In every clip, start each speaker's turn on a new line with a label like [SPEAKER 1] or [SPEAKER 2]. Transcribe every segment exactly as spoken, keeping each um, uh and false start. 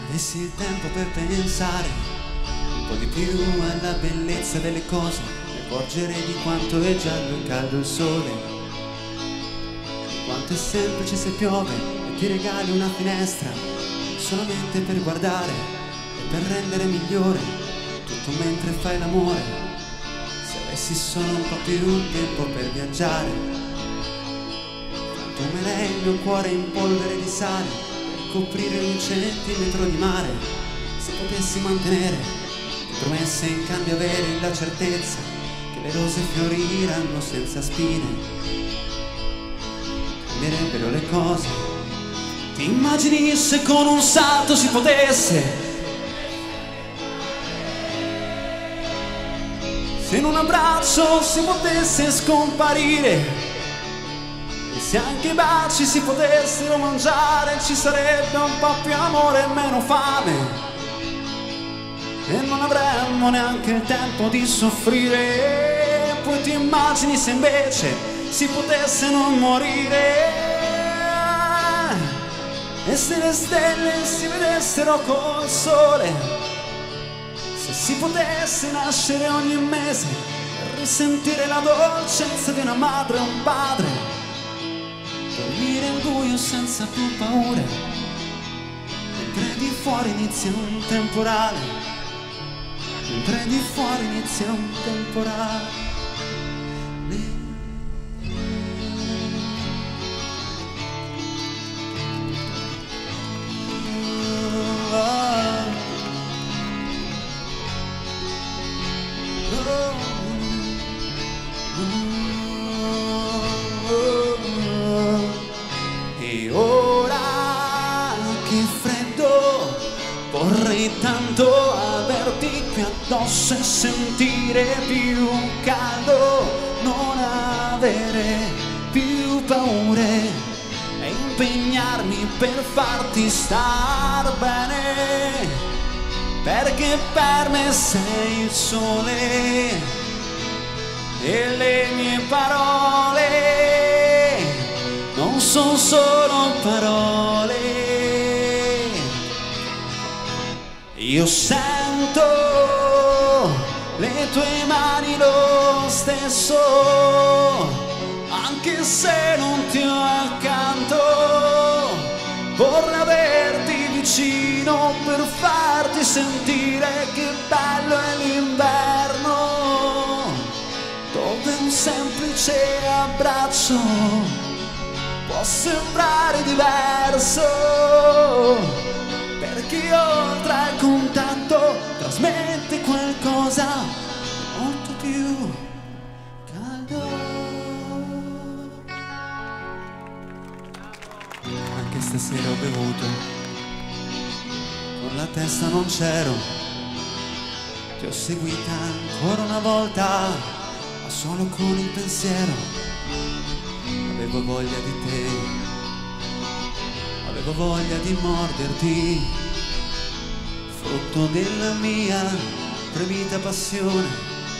[SPEAKER 1] avessi il tempo per pensare un po' di più alla bellezza delle cose, mi accorgerei di quanto è giallo e caldo il sole, di quanto è semplice se piove e ti regali una finestra solamente per guardare e per rendere migliore tutto mentre fai l'amore. Se avessi solo un po' più tempo per viaggiare, fumerei il mio cuore in polvere di sale per coprire un centimetro di mare. Se potessi mantenere le promesse in cambio avere la certezza che le rose fioriranno senza spine, cambierebbero le cose. Ti immagini se con un salto si potesse, se in un abbraccio si potesse scomparire, e se anche i baci si potessero mangiare, ci sarebbe un po' più amore e meno fame, e non avremmo neanche il tempo di soffrire. Poi ti immagini se invece si potesse non morire, e se le stelle si vedessero col sole, se si potesse nascere ogni mese e risentire la dolcezza di una madre e un padre, dormire al buio senza più paure, mentre di fuori inizia un temporale, mentre di fuori inizia un temporale. E ora che freddo, vorrei tanto averti qui addosso e sentire più caldo, non avere più paure e impegnarmi per farti star bene, perché per me sei il sole e le mie parole non sono solo parole. Io sento le tue mani lo stesso, anche se non ti ho accanto. Vorrei averti vicino per farti sentire che bello è l'inverno, dove un semplice abbraccio può sembrare diverso, perché oltre al contatto trasmette qualcosa molto più caldo. Anche stasera ho bevuto, con la testa non c'ero, ti ho seguita ancora una volta, ma solo con il pensiero. Avevo voglia di te, avevo voglia di morderti, frutto della mia premita passione.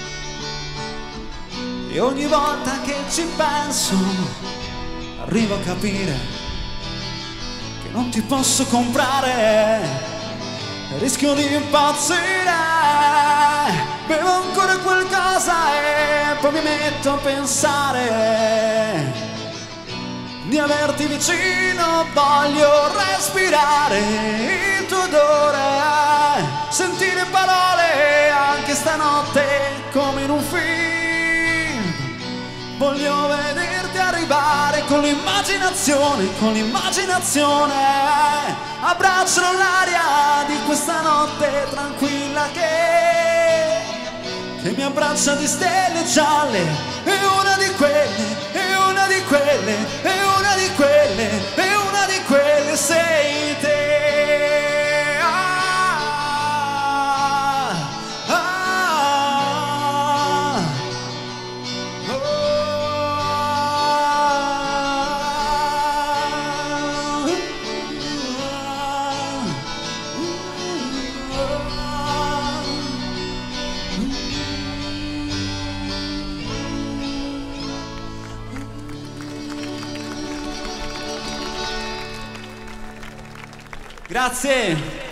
[SPEAKER 1] E ogni volta che ci penso arrivo a capire che non ti posso comprare, rischio di impazzire. Bevo ancora qualcosa e poi mi metto a pensare di averti vicino, voglio respirare il tuo odore, sentire parole anche stanotte come in un film. Voglio vederti arrivare con l'immaginazione, con l'immaginazione, abbracciano l'aria di questa notte tranquilla che, che mi abbraccia di stelle gialle. È una di quelle, è una di quelle, è una di quelle, è una di quelle, sei te. Ah, ah, oh, Grazie.